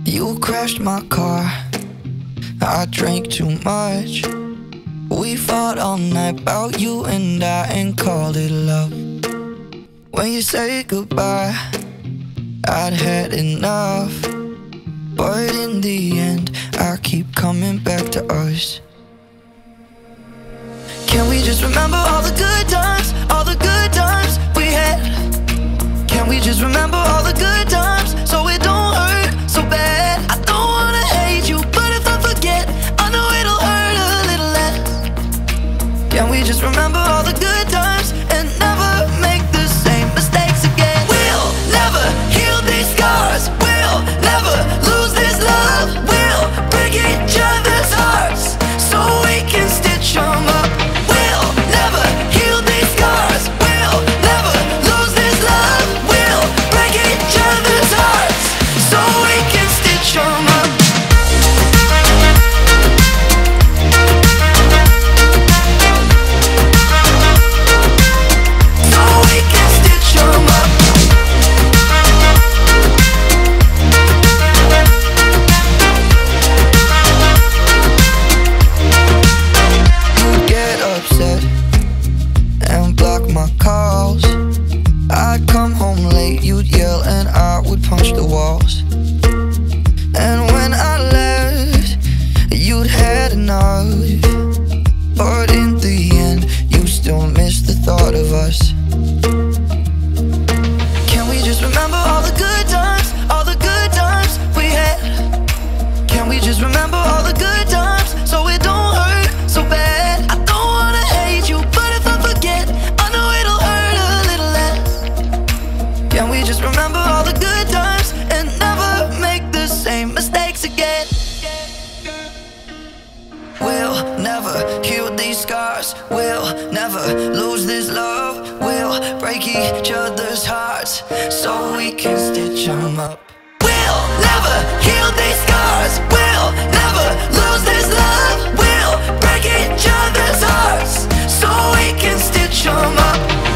You crashed my car, I drank too much. We fought all night about you and I and called it love. When you said goodbye, I'd had enough. But in the end, I keep coming back to us. Can we just remember all the good times, all the good times we had? Can we just remember all the good times so it don't hurt so bad? I don't wanna hate you, but if I forget, I know it'll hurt a little less. Can we just remember all the good times and never make the same mistakes again? We'll never heal these scars, we'll never lose this love. We'll break each other's hearts so we can stitch them up. We'll never heal these scars, we'll never lose this love. We'll break each other's hearts so we can stitch them up. So we can stitch them up. You get upset and block my calls. I'd come home late, you'd yell and I would punch the walls. And when I left, you'd had enough. But in the end, you still miss the thought of us. Can we just remember all the good times, all the good times we had? Can we just remember all the good times so it don't hurt so bad? I don't wanna hate you, but if I forget, I know it'll hurt a little less. Can we just remember all the good times and never make the same mistakes again? We'll never heal these scars, we'll never lose this love. We'll break each other's hearts so we can stitch them up. We'll never heal these scars, we'll never lose this love. We'll break each other's hearts so we can stitch them up.